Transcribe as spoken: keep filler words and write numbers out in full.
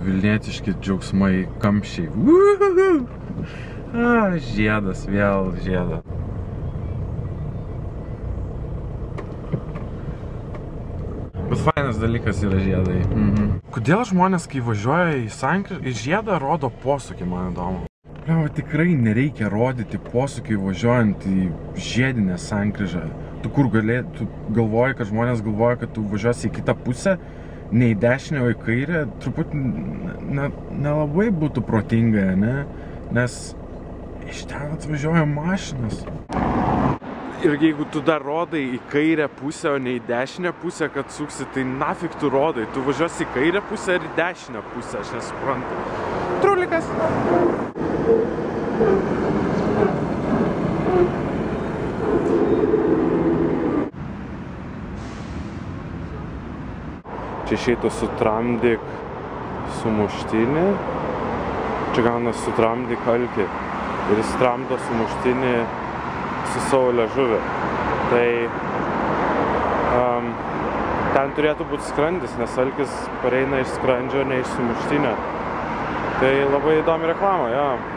vilnietiški džiaugsmai kamščiai. Uhuhu. A, žiedas, vėl žiedas. Bet fainas dalykas yra žiedai. Mhm. Kodėl žmonės, kai važiuoja į sankryžą, į žiedą rodo posūkį, man įdomu. Pliau, tikrai nereikia rodyti posūkį važiuojant į žiedinę sankryžą. Tu kur galė, tu galvoji, kad žmonės galvoja, kad tu važiuosi į kitą pusę, ne į dešinę, o į kairę, truputį ne, nelabai būtų protinga, ne? Nes iš ten atvažiuoja mašinas. Ir jeigu tu dar rodai į kairę pusę, o ne į dešinę pusę, kad suksi, tai nafik tu rodai. Tu važiuosi į kairę pusę ir į dešinę pusę, aš nesuprantu. Trulikas! Čia išeitų sutramdyk sumuštinį. Čia gauna sutramdyk alkį. Ir jis tramdo sumuštinį su savo liežuvį. Tai um, ten turėtų būti skrandis, nes alkis pareina iš skrandžio, ne iš sumuštinio. Tai labai įdomi reklama, jo.